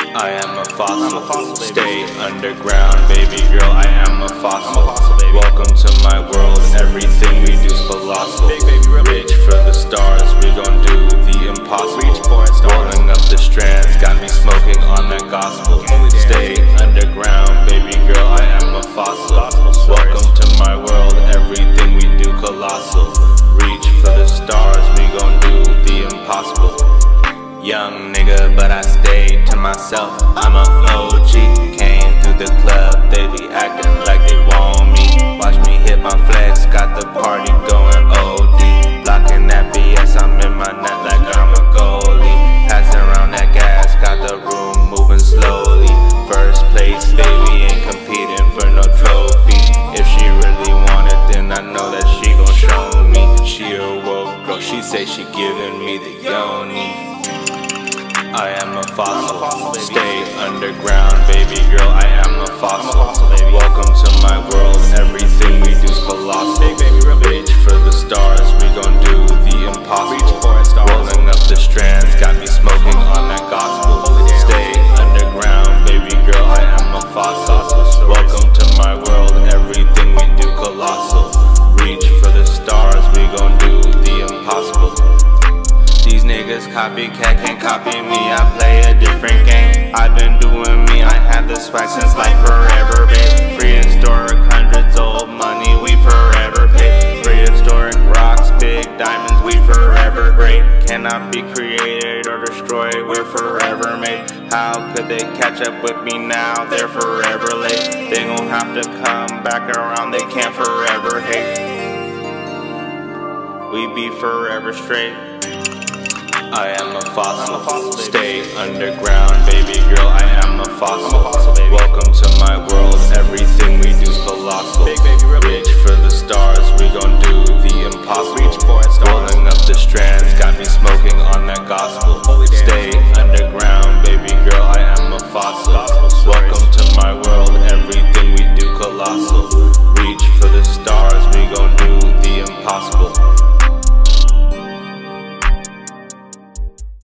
I am a fossil, stay underground, baby girl, I am a fossil. Welcome to my world, everything we do's colossal. Reach for the stars, we gon' do the impossible. Rolling up the strands, got me smoking on that gospel. Stay underground, baby girl, I am a fossil. Welcome to my world, everything we do colossal. Reach for the stars, we gon' do the impossible. Young nigga, but I stayed to myself. I'm a OG, came through the club, they be acting like they want me. Watch me hit my flex, got the party going OD. Blocking that BS, I'm in my net like I'm a goalie. Passing around that gas, got the room moving slowly. First place, baby, ain't competing for no trophy. If she really want it, then I know that she gon' show me. She a woke girl, she say she giving me the yoni. I am a fossil, stay underground, baby girl, I am a fossil. Welcome to my world, everything we do's colossal. Reach for the stars, we gon' do the impossible. Rolling up the strands, got me smoking on that gospel. Stay underground, baby girl, I am a fossil. Welcome to my world, everything we do colossal. Reach for the stars, we gon' do the impossible. These niggas copycat can't copy me, I play a different game. I've been doing me, I had the swag since like forever, babe. Prehistoric, hundreds old money, we forever pay. Prehistoric rocks, big diamonds, we forever great. Cannot be created or destroyed, we're forever made. How could they catch up with me now? They're forever late. They gon' have to come back around, they can't forever hate. We be forever straight. I am a fossil, stay underground, baby girl, I am a fossil. Welcome to my world, everything we do's colossal. Reach for the stars, we gon' do the impossible. Rolling up the strands, got me smoking on that gospel. Stay underground, baby girl, I am a fossil. Welcome to my world, everything we do colossal. Reach for the stars, we gon' do the impossible.